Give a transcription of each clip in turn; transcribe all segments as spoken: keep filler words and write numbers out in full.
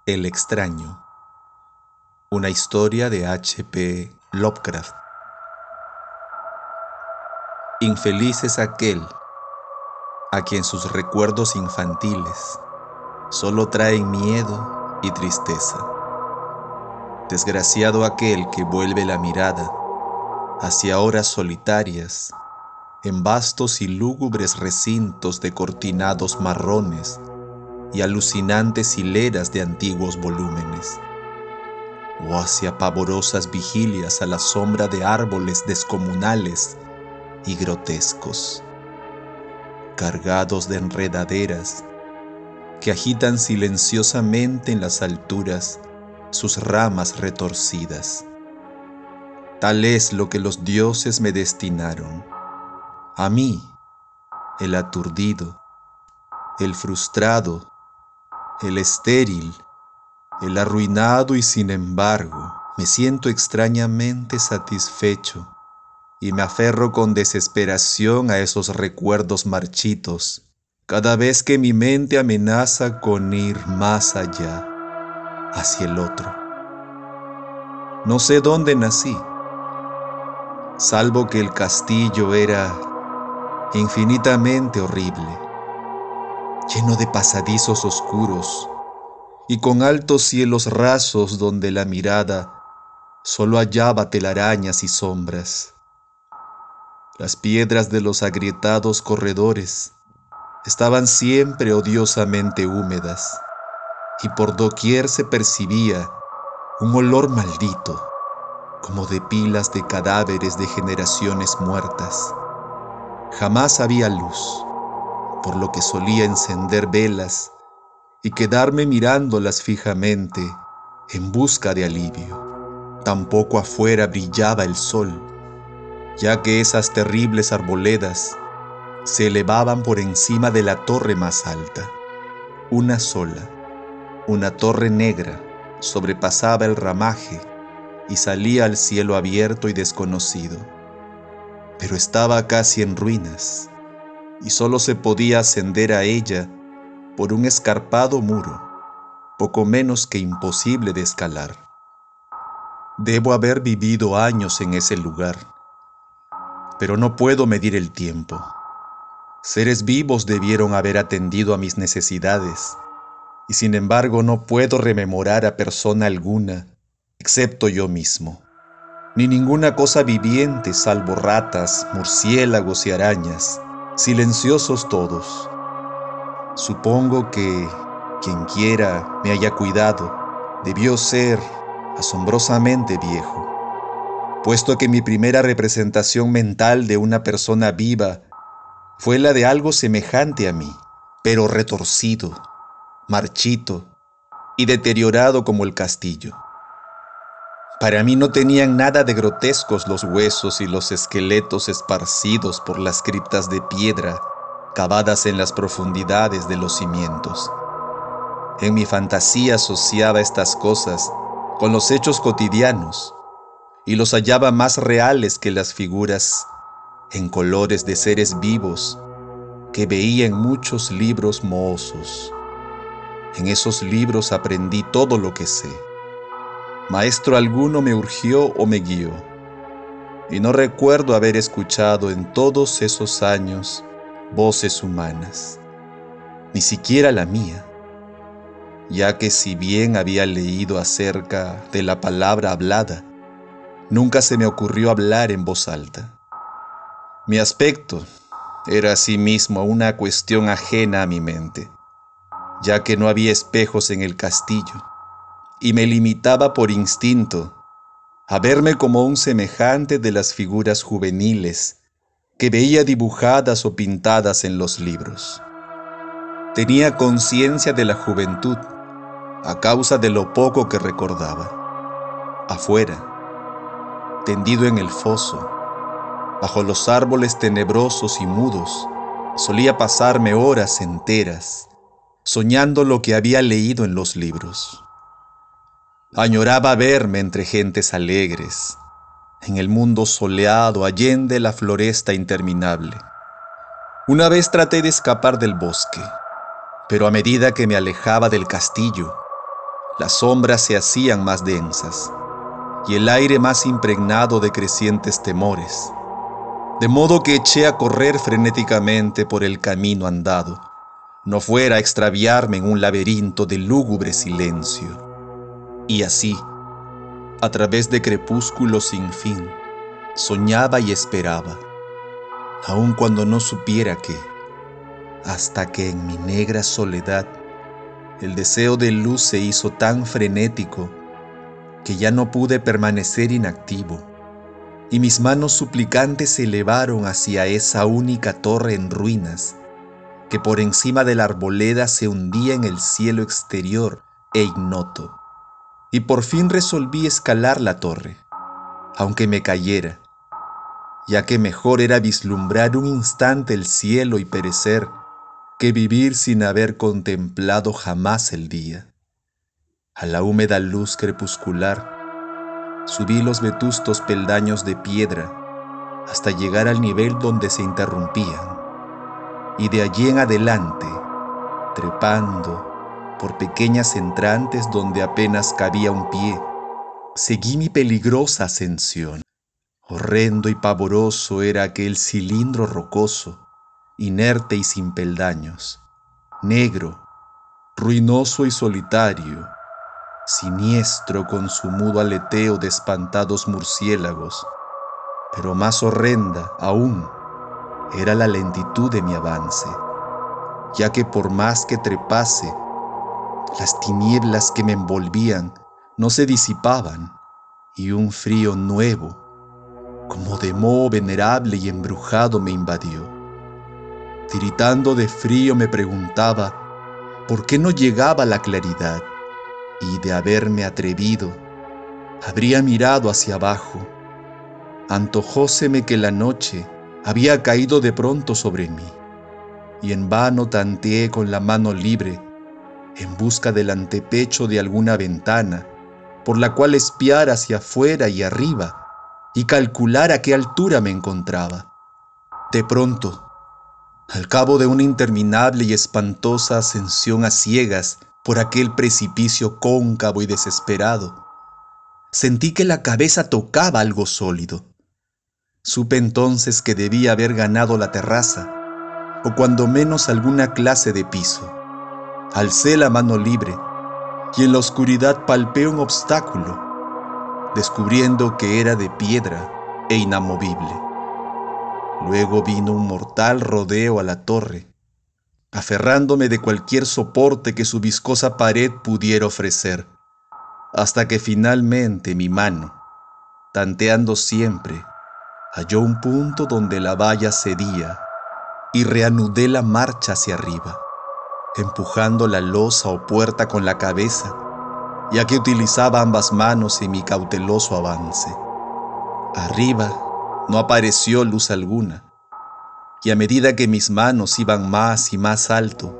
El extraño. Una historia de H P Lovecraft. Infeliz es aquel a quien sus recuerdos infantiles solo traen miedo y tristeza. Desgraciado aquel que vuelve la mirada hacia horas solitarias en vastos y lúgubres recintos de cortinados marrones y alucinantes hileras de antiguos volúmenes, o hacia pavorosas vigilias a la sombra de árboles descomunales y grotescos, cargados de enredaderas que agitan silenciosamente en las alturas sus ramas retorcidas. Tal es lo que los dioses me destinaron, a mí, el aturdido, el frustrado, el estéril, el arruinado, y sin embargo me siento extrañamente satisfecho y me aferro con desesperación a esos recuerdos marchitos cada vez que mi mente amenaza con ir más allá, hacia el otro. No sé dónde nací, salvo que el castillo era infinitamente horrible, lleno de pasadizos oscuros y con altos cielos rasos donde la mirada solo hallaba telarañas y sombras. Las piedras de los agrietados corredores estaban siempre odiosamente húmedas y por doquier se percibía un olor maldito, como de pilas de cadáveres de generaciones muertas. Jamás había luz, por lo que solía encender velas y quedarme mirándolas fijamente en busca de alivio. Tampoco afuera brillaba el sol, ya que esas terribles arboledas se elevaban por encima de la torre más alta. Una sola, una torre negra, sobrepasaba el ramaje y salía al cielo abierto y desconocido, pero estaba casi en ruinas y solo se podía ascender a ella por un escarpado muro, poco menos que imposible de escalar. Debo haber vivido años en ese lugar, pero no puedo medir el tiempo. Seres vivos debieron haber atendido a mis necesidades, y sin embargo no puedo rememorar a persona alguna, excepto yo mismo, ni ninguna cosa viviente salvo ratas, murciélagos y arañas, silenciosos todos. Supongo que quien quiera me haya cuidado debió ser asombrosamente viejo, puesto que mi primera representación mental de una persona viva fue la de algo semejante a mí, pero retorcido, marchito y deteriorado como el castillo. Para mí no tenían nada de grotescos los huesos y los esqueletos esparcidos por las criptas de piedra cavadas en las profundidades de los cimientos. En mi fantasía asociaba estas cosas con los hechos cotidianos y los hallaba más reales que las figuras en colores de seres vivos que veía en muchos libros mohosos. En esos libros aprendí todo lo que sé. Maestro alguno me urgió o me guió, y no recuerdo haber escuchado en todos esos años voces humanas, ni siquiera la mía, ya que si bien había leído acerca de la palabra hablada, nunca se me ocurrió hablar en voz alta. Mi aspecto era asimismo una cuestión ajena a mi mente, ya que no había espejos en el castillo, y me limitaba por instinto a verme como un semejante de las figuras juveniles que veía dibujadas o pintadas en los libros. Tenía conciencia de la juventud a causa de lo poco que recordaba. Afuera, tendido en el foso, bajo los árboles tenebrosos y mudos, solía pasarme horas enteras soñando lo que había leído en los libros. Añoraba verme entre gentes alegres, en el mundo soleado allende la floresta interminable. Una vez traté de escapar del bosque, pero a medida que me alejaba del castillo, Las sombras se hacían más densas y el aire más impregnado de crecientes temores, de modo que eché a correr frenéticamente por el camino andado, no fuera a extraviarme en un laberinto de lúgubre silencio. Y así, a través de crepúsculos sin fin, soñaba y esperaba, aun cuando no supiera qué, hasta que en mi negra soledad el deseo de luz se hizo tan frenético que ya no pude permanecer inactivo, y mis manos suplicantes se elevaron hacia esa única torre en ruinas que por encima de la arboleda se hundía en el cielo exterior e ignoto. Y por fin resolví escalar la torre, aunque me cayera, ya que mejor era vislumbrar un instante el cielo y perecer que vivir sin haber contemplado jamás el día. A la húmeda luz crepuscular subí los vetustos peldaños de piedra hasta llegar al nivel donde se interrumpían, y de allí en adelante, trepando por pequeñas entrantes donde apenas cabía un pie, seguí mi peligrosa ascensión. Horrendo y pavoroso era aquel cilindro rocoso, inerte y sin peldaños, negro, ruinoso y solitario, siniestro con su mudo aleteo de espantados murciélagos. Pero más horrenda aún era la lentitud de mi avance, ya que por más que trepase, las tinieblas que me envolvían no se disipaban, y un frío nuevo, como de moho venerable y embrujado, me invadió. Tiritando de frío me preguntaba por qué no llegaba la claridad, y de haberme atrevido, habría mirado hacia abajo. Antojóseme que la noche había caído de pronto sobre mí, y en vano tanteé con la mano libre en busca del antepecho de alguna ventana por la cual espiar hacia afuera y arriba y calcular a qué altura me encontraba. De pronto, al cabo de una interminable y espantosa ascensión a ciegas por aquel precipicio cóncavo y desesperado, sentí que la cabeza tocaba algo sólido. Supe entonces que debía haber ganado la terraza, o cuando menos alguna clase de piso. Alcé la mano libre y en la oscuridad palpé un obstáculo, descubriendo que era de piedra e inamovible. Luego vino un mortal rodeo a la torre, aferrándome de cualquier soporte que su viscosa pared pudiera ofrecer, hasta que finalmente mi mano, tanteando siempre, halló un punto donde la valla cedía y reanudé la marcha hacia arriba, empujando la losa o puerta con la cabeza, ya que utilizaba ambas manos en mi cauteloso avance. Arriba no apareció luz alguna, y a medida que mis manos iban más y más alto,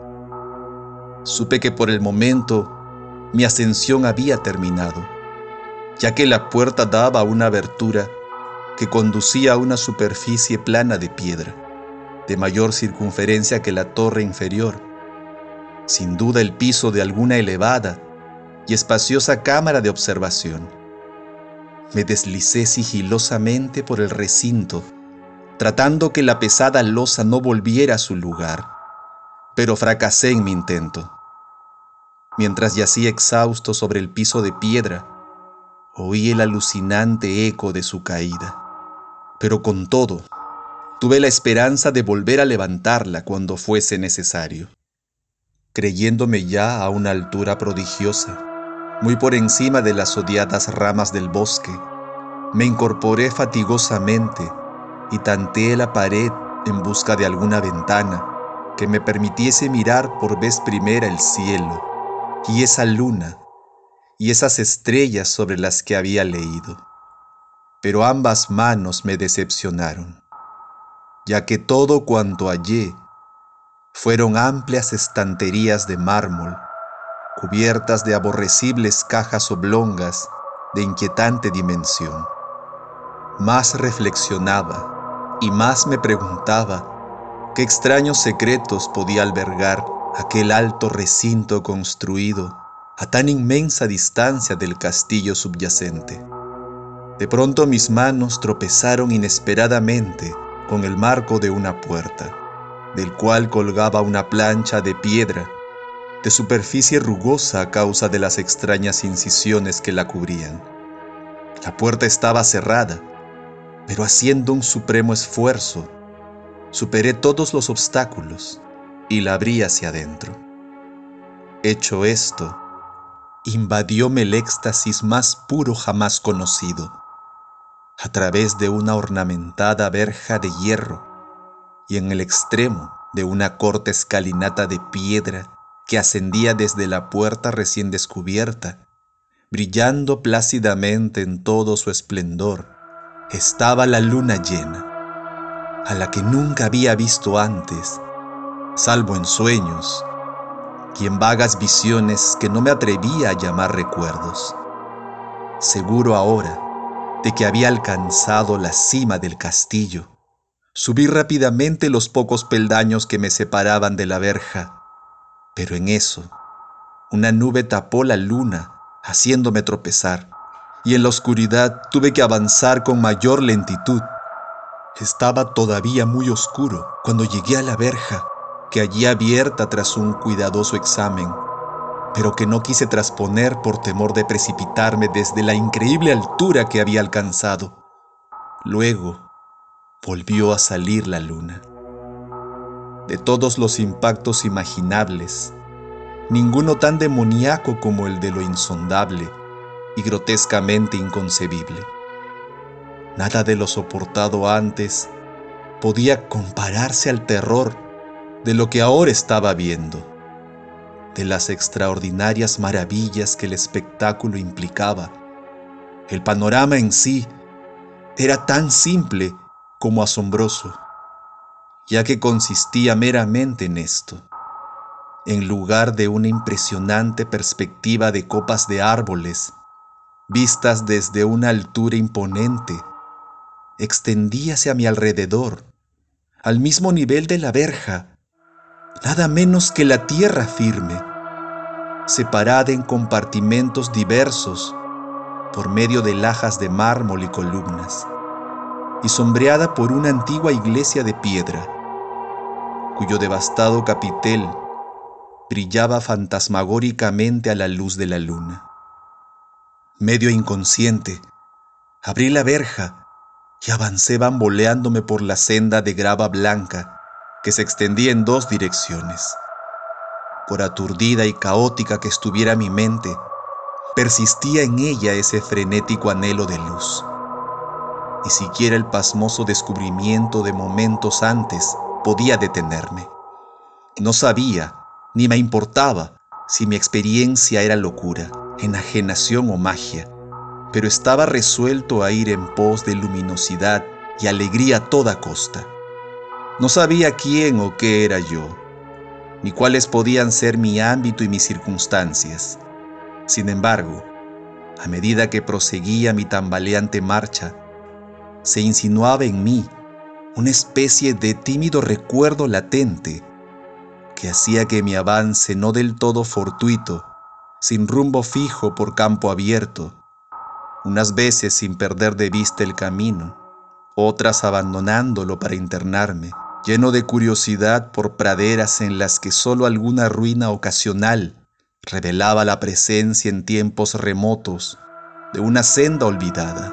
supe que por el momento mi ascensión había terminado, ya que la puerta daba a una abertura que conducía a una superficie plana de piedra, de mayor circunferencia que la torre inferior, sin duda el piso de alguna elevada y espaciosa cámara de observación. Me deslicé sigilosamente por el recinto, tratando que la pesada losa no volviera a su lugar, pero fracasé en mi intento. Mientras yacía exhausto sobre el piso de piedra, oí el alucinante eco de su caída. Pero con todo, tuve la esperanza de volver a levantarla cuando fuese necesario. Creyéndome ya a una altura prodigiosa, muy por encima de las odiadas ramas del bosque, me incorporé fatigosamente y tanteé la pared en busca de alguna ventana que me permitiese mirar por vez primera el cielo y esa luna y esas estrellas sobre las que había leído. Pero ambas manos me decepcionaron, ya que todo cuanto hallé fueron amplias estanterías de mármol, cubiertas de aborrecibles cajas oblongas de inquietante dimensión. Más reflexionaba y más me preguntaba qué extraños secretos podía albergar aquel alto recinto construido a tan inmensa distancia del castillo subyacente. De pronto mis manos tropezaron inesperadamente con el marco de una puerta, del cual colgaba una plancha de piedra, de superficie rugosa a causa de las extrañas incisiones que la cubrían. La puerta estaba cerrada, pero haciendo un supremo esfuerzo, superé todos los obstáculos y la abrí hacia adentro. Hecho esto, invadióme el éxtasis más puro jamás conocido. A través de una ornamentada verja de hierro y en el extremo de una corta escalinata de piedra que ascendía desde la puerta recién descubierta, brillando plácidamente en todo su esplendor, estaba la luna llena, a la que nunca había visto antes, salvo en sueños y en vagas visiones que no me atrevía a llamar recuerdos. Seguro ahora de que había alcanzado la cima del castillo, subí rápidamente los pocos peldaños que me separaban de la verja, pero en eso, una nube tapó la luna, haciéndome tropezar, y en la oscuridad tuve que avanzar con mayor lentitud. Estaba todavía muy oscuro cuando llegué a la verja, que hallé abierta tras un cuidadoso examen, pero que no quise trasponer por temor de precipitarme desde la increíble altura que había alcanzado. Luego volvió a salir la luna. De todos los impactos imaginables, ninguno tan demoníaco como el de lo insondable y grotescamente inconcebible. Nada de lo soportado antes podía compararse al terror de lo que ahora estaba viendo, de las extraordinarias maravillas que el espectáculo implicaba. El panorama en sí era tan simple como asombroso, ya que consistía meramente en esto. En lugar de una impresionante perspectiva de copas de árboles, vistas desde una altura imponente, extendíase a mi alrededor, al mismo nivel de la verja, nada menos que la tierra firme, separada en compartimentos diversos por medio de lajas de mármol y columnas, y sombreada por una antigua iglesia de piedra, cuyo devastado capitel brillaba fantasmagóricamente a la luz de la luna. Medio inconsciente, abrí la verja y avancé bamboleándome por la senda de grava blanca que se extendía en dos direcciones. Por aturdida y caótica que estuviera mi mente, persistía en ella ese frenético anhelo de luz. Ni siquiera el pasmoso descubrimiento de momentos antes podía detenerme. No sabía, ni me importaba, si mi experiencia era locura, enajenación o magia, pero estaba resuelto a ir en pos de luminosidad y alegría a toda costa. No sabía quién o qué era yo, ni cuáles podían ser mi ámbito y mis circunstancias. Sin embargo, a medida que proseguía mi tambaleante marcha, se insinuaba en mí una especie de tímido recuerdo latente que hacía que mi avance no del todo fortuito, sin rumbo fijo por campo abierto, unas veces sin perder de vista el camino, otras abandonándolo para internarme, lleno de curiosidad por praderas en las que solo alguna ruina ocasional revelaba la presencia en tiempos remotos de una senda olvidada.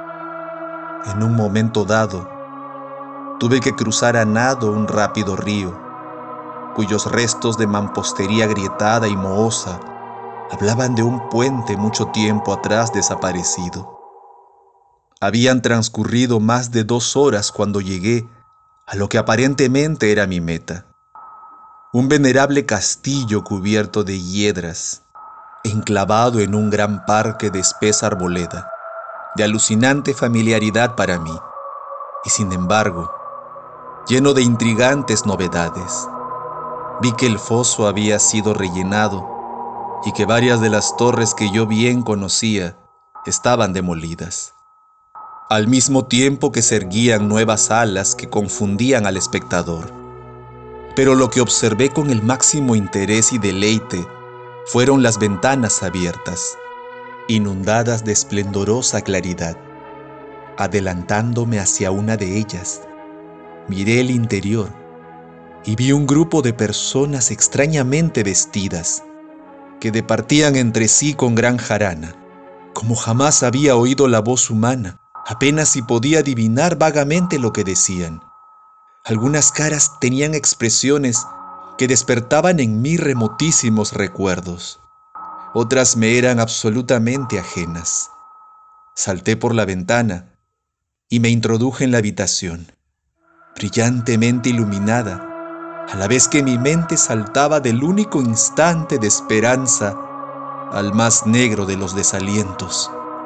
En un momento dado, tuve que cruzar a nado un rápido río, cuyos restos de mampostería agrietada y mohosa hablaban de un puente mucho tiempo atrás desaparecido. Habían transcurrido más de dos horas cuando llegué a lo que aparentemente era mi meta, un venerable castillo cubierto de hiedras, enclavado en un gran parque de espesa arboleda, de alucinante familiaridad para mí, y sin embargo, lleno de intrigantes novedades. Vi que el foso había sido rellenado y que varias de las torres que yo bien conocía estaban demolidas, al mismo tiempo que se erguían nuevas alas que confundían al espectador. Pero lo que observé con el máximo interés y deleite Fueron las ventanas abiertas, inundadas de esplendorosa claridad. Adelantándome hacia una de ellas, miré el interior y vi un grupo de personas extrañamente vestidas, que departían entre sí con gran jarana. Como jamás había oído la voz humana, apenas si podía adivinar vagamente lo que decían. Algunas caras tenían expresiones que despertaban en mí remotísimos recuerdos. Otras me eran absolutamente ajenas. Salté por la ventana y me introduje en la habitación, brillantemente iluminada, a la vez que mi mente saltaba del único instante de esperanza al más negro de los desalientos.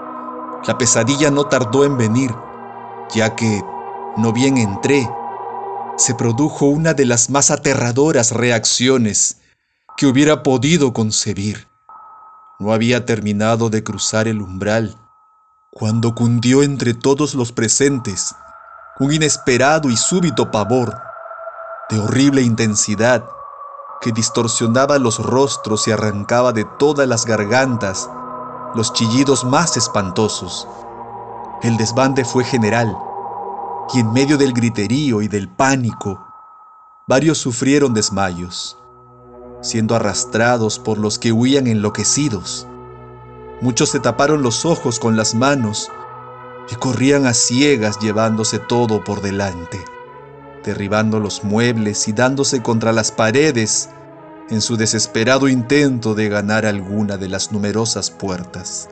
La pesadilla no tardó en venir, ya que, no bien entré, se produjo una de las más aterradoras reacciones que hubiera podido concebir. No había terminado de cruzar el umbral cuando cundió entre todos los presentes un inesperado y súbito pavor, de horrible intensidad, que distorsionaba los rostros y arrancaba de todas las gargantas los chillidos más espantosos. El desbande fue general, y en medio del griterío y del pánico, varios sufrieron desmayos, siendo arrastrados por los que huían enloquecidos. Muchos se taparon los ojos con las manos y corrían a ciegas llevándose todo por delante, derribando los muebles y dándose contra las paredes en su desesperado intento de ganar alguna de las numerosas puertas.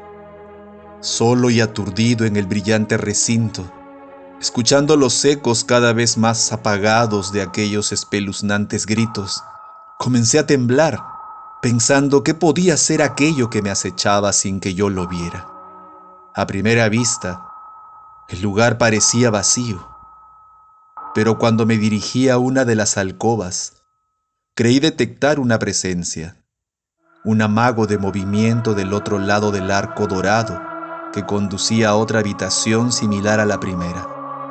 Solo y aturdido en el brillante recinto, escuchando los ecos cada vez más apagados de aquellos espeluznantes gritos, comencé a temblar, pensando qué podía ser aquello que me acechaba sin que yo lo viera. A primera vista, el lugar parecía vacío, pero cuando me dirigí a una de las alcobas, creí detectar una presencia, un amago de movimiento del otro lado del arco dorado que conducía a otra habitación similar a la primera.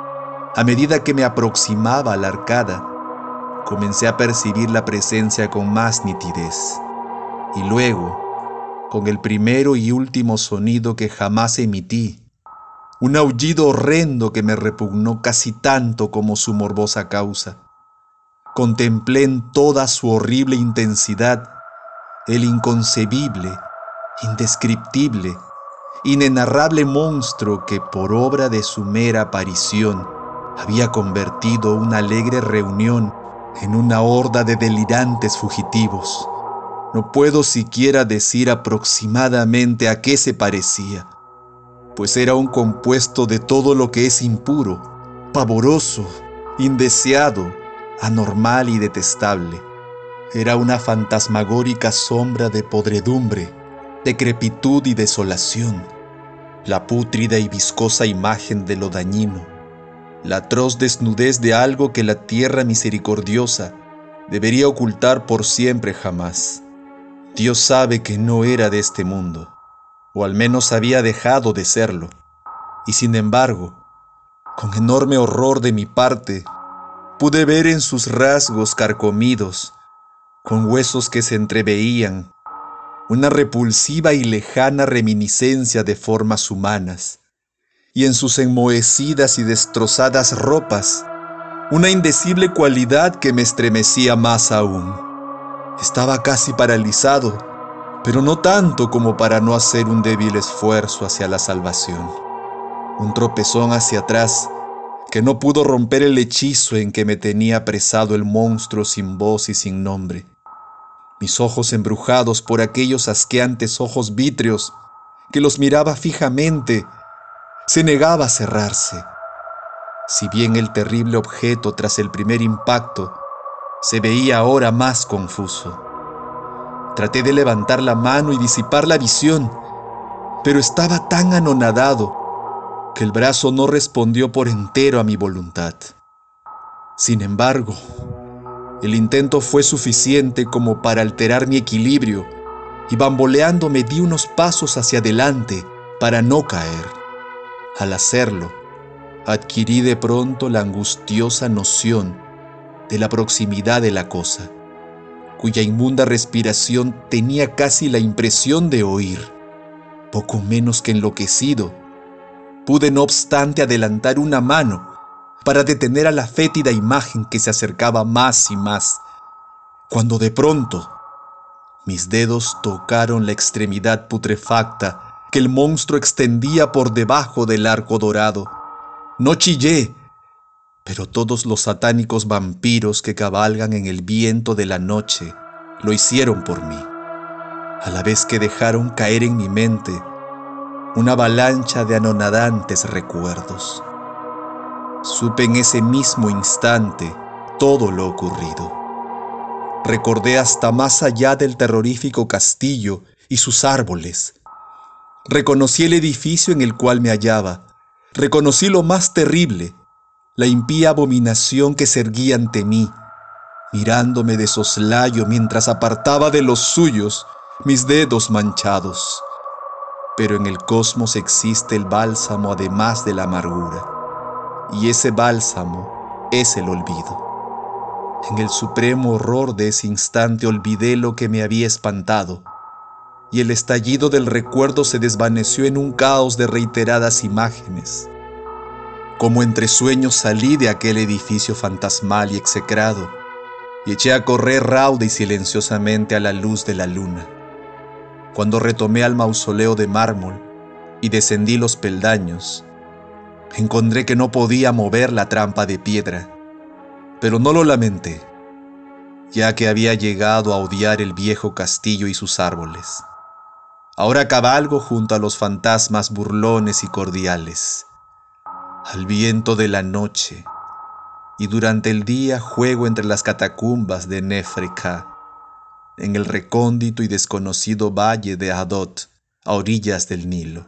A medida que me aproximaba a la arcada, comencé a percibir la presencia con más nitidez, y luego, con el primero y último sonido que jamás emití, un aullido horrendo que me repugnó casi tanto como su morbosa causa, contemplé en toda su horrible intensidad el inconcebible, indescriptible, inenarrable monstruo que por obra de su mera aparición había convertido una alegre reunión en una horda de delirantes fugitivos. No puedo siquiera decir aproximadamente a qué se parecía, pues era un compuesto de todo lo que es impuro, pavoroso, indeseado, anormal y detestable. Era una fantasmagórica sombra de podredumbre, decrepitud y desolación, la pútrida y viscosa imagen de lo dañino, la atroz desnudez de algo que la tierra misericordiosa debería ocultar por siempre jamás. Dios sabe que no era de este mundo, o al menos había dejado de serlo, y sin embargo, con enorme horror de mi parte, pude ver en sus rasgos carcomidos, con huesos que se entreveían, una repulsiva y lejana reminiscencia de formas humanas, y en sus enmohecidas y destrozadas ropas, una indecible cualidad que me estremecía más aún. Estaba casi paralizado, pero no tanto como para no hacer un débil esfuerzo hacia la salvación. Un tropezón hacia atrás que no pudo romper el hechizo en que me tenía apresado el monstruo sin voz y sin nombre. Mis ojos embrujados por aquellos asqueantes ojos vítreos que los miraba fijamente, se negaba a cerrarse. Si bien el terrible objeto tras el primer impacto se veía ahora más confuso. Traté de levantar la mano y disipar la visión, pero estaba tan anonadado que el brazo no respondió por entero a mi voluntad. Sin embargo, el intento fue suficiente como para alterar mi equilibrio y bamboleando me di unos pasos hacia adelante para no caer. Al hacerlo, adquirí de pronto la angustiosa noción de la proximidad de la cosa, cuya inmunda respiración tenía casi la impresión de oír. Poco menos que enloquecido, pude no obstante adelantar una mano para detener a la fétida imagen que se acercaba más y más, cuando de pronto mis dedos tocaron la extremidad putrefacta que el monstruo extendía por debajo del arco dorado. No chillé, pero todos los satánicos vampiros que cabalgan en el viento de la noche lo hicieron por mí, a la vez que dejaron caer en mi mente una avalancha de anonadantes recuerdos. Supe en ese mismo instante todo lo ocurrido. Recordé hasta más allá del terrorífico castillo y sus árboles. Reconocí el edificio en el cual me hallaba. Reconocí lo más terrible, la impía abominación que se erguía ante mí, mirándome de soslayo mientras apartaba de los suyos mis dedos manchados. Pero en el cosmos existe el bálsamo además de la amargura, y ese bálsamo es el olvido. En el supremo horror de ese instante olvidé lo que me había espantado, y el estallido del recuerdo se desvaneció en un caos de reiteradas imágenes. Como entre sueños salí de aquel edificio fantasmal y execrado, y eché a correr rauda y silenciosamente a la luz de la luna. Cuando retomé al mausoleo de mármol y descendí los peldaños, encontré que no podía mover la trampa de piedra, pero no lo lamenté, ya que había llegado a odiar el viejo castillo y sus árboles. Ahora cabalgo junto a los fantasmas burlones y cordiales, al viento de la noche, y durante el día juego entre las catacumbas de Nefre-Ka, en el recóndito y desconocido valle de Hadot, a orillas del Nilo.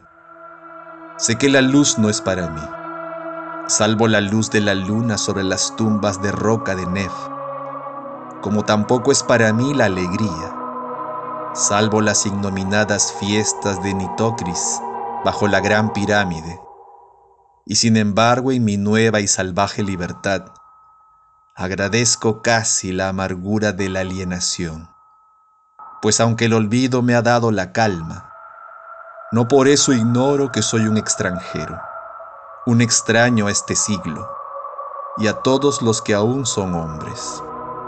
Sé que la luz no es para mí, salvo la luz de la luna sobre las tumbas de roca de Nef, como tampoco es para mí la alegría, salvo las ignominadas fiestas de Nitocris bajo la gran pirámide. Y sin embargo, en mi nueva y salvaje libertad, agradezco casi la amargura de la alienación, pues aunque el olvido me ha dado la calma, no por eso ignoro que soy un extranjero, un extraño a este siglo y a todos los que aún son hombres.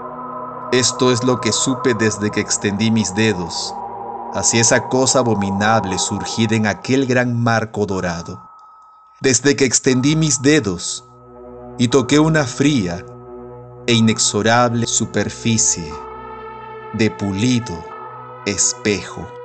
Esto es lo que supe desde que extendí mis dedos hacia esa cosa abominable surgida en aquel gran marco dorado, desde que extendí mis dedos y toqué una fría e inexorable superficie de pulido espejo.